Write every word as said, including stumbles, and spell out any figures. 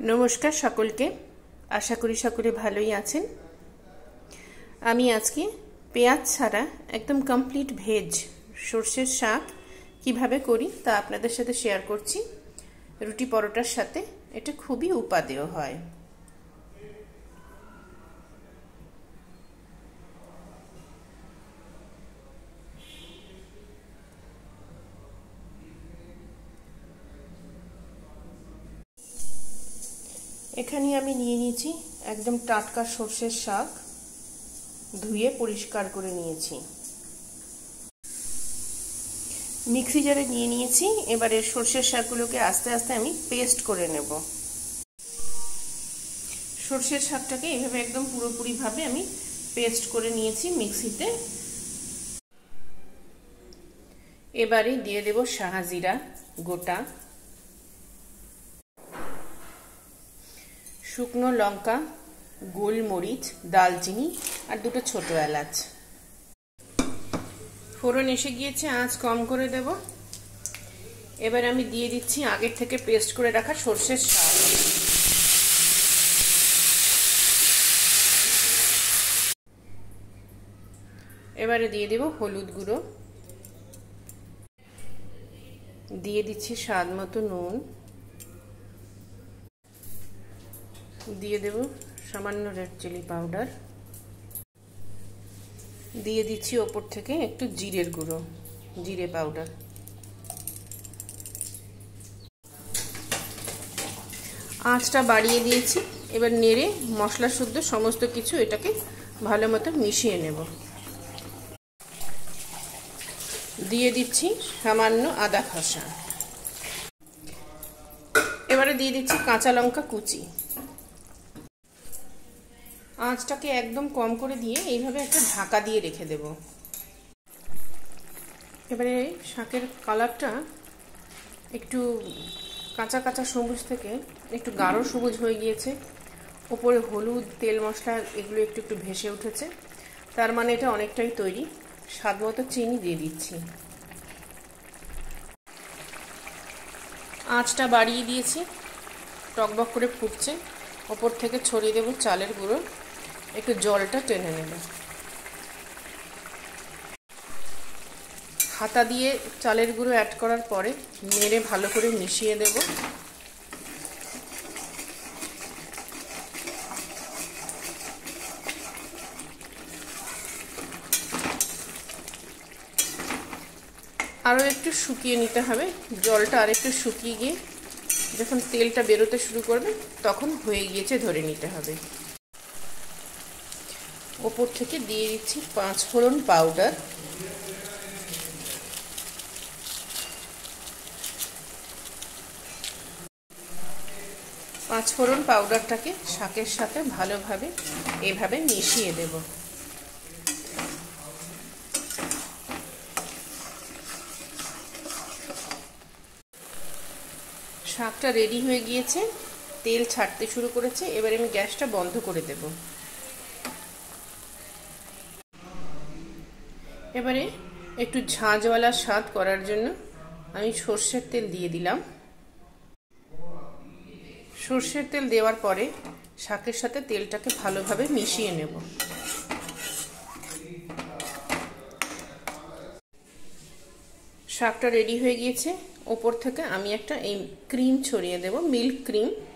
নমস্কার সকলকে, আশা করি সকলে ভালোই আছেন। আমি আজকে পেঁয়াজ ছাড়া একদম কমপ্লিট ভেজ সর্ষের শাক কিভাবে করি তা আপনাদের সাথে শেয়ার করছি। রুটি পরোটার সাথে এটা খুবই উপাদেয় হয়। এখানে আমি নিয়ে নিয়েছি একদম টাটকা সর্ষের শাক, ধুয়ে পরিষ্কার করে নিয়েছি। মিক্সি জারে নিয়ে নিয়েছি। এবারে সর্ষের শাকগুলোকে আস্তে আস্তে আমি পেস্ট করে নেব। সর্ষের শাকটাকে এভাবে একদম পুরোপুরি ভাবে আমি পেস্ট করে নিয়েছি মিক্সিতে। এবারে দিয়ে দেব শাহজিরা গোটা, শুকনো লঙ্কা, গোলমরিচ, দালচিনি আর দুটো ছোট এলাচ। ফোড়ন এসে গিয়েছে, আঁচ কম করে দেব। এবার আমি দিয়ে দিচ্ছি আগের থেকে পেস্ট করে রাখা সর্ষের শাক। এবারে দিয়ে দেব হলুদ গুঁড়ো, দিয়ে দিচ্ছি স্বাদ মতো নুন, দিয়ে দেব সামান্য রেড চিলি পাউডার, দিয়ে দিচ্ছি ওপর থেকে একটু জিরের গুঁড়ো, জিরে পাউডার। আঁচটা বাড়িয়ে দিয়েছি। এবার নেড়ে মশলা শুদ্ধ সমস্ত কিছু এটাকে ভালো মতো মিশিয়ে নেব। দিয়ে দিচ্ছি সামান্য আদা খসা। এবারে দিয়ে দিচ্ছি কাঁচা লঙ্কা কুচি। আঁচটাকে একদম কম করে দিয়ে এইভাবে একটা ঢাকা দিয়ে রেখে দেব। এবারে শাকের কালারটা একটু কাঁচা কাঁচা সবুজ থেকে একটু গাঢ় সবুজ হয়ে গিয়েছে। ওপরে হলুদ, তেল মশলা এগুলো একটু একটু ভেসে উঠেছে, তার মানে এটা অনেকটাই তৈরি। স্বাদ মতো চিনি দিয়ে দিচ্ছি। আঁচটা বাড়িয়ে দিয়েছি, টকবক করে ফুটছে। ওপর থেকে ছড়িয়ে দেব চালের গুঁড়ো, একটু জলটা টেনে নেব। হাতা দিয়ে চালের গুঁড়ো অ্যাড করার পরে নেড়ে ভালো করে মিশিয়ে দেব। আরও একটু শুকিয়ে নিতে হবে। জলটা আর একটু শুকিয়ে গিয়ে যখন তেলটা বেরোতে শুরু করবে তখন হয়ে গিয়েছে ধরে নিতে হবে। ওপর থেকে দিয়ে দিচ্ছি পাঁচ ফোড়ন পাউডার, পাঁচ ফোড়ন পাউডারটাকে শাকের সাথে ভালোভাবে এভাবে মিশিয়ে দেব। শাকটা রেডি হয়ে গিয়েছে, তেল ছাড়তে শুরু করেছে। এবারে আমি গ্যাসটা বন্ধ করে দেব। এবারে একটু ঝাঁঝওয়ালা স্বাদ করার জন্য আমি সর্ষের তেল দিয়ে দিলাম। সর্ষের তেল দেওয়ার পরে শাকের সাথে তেলটাকে ভালোভাবে মিশিয়ে নেব। শাকটা রেডি হয়ে গিয়েছে। ওপর থেকে আমি একটা এই ক্রিম ছড়িয়ে দেব, মিল্ক ক্রিম।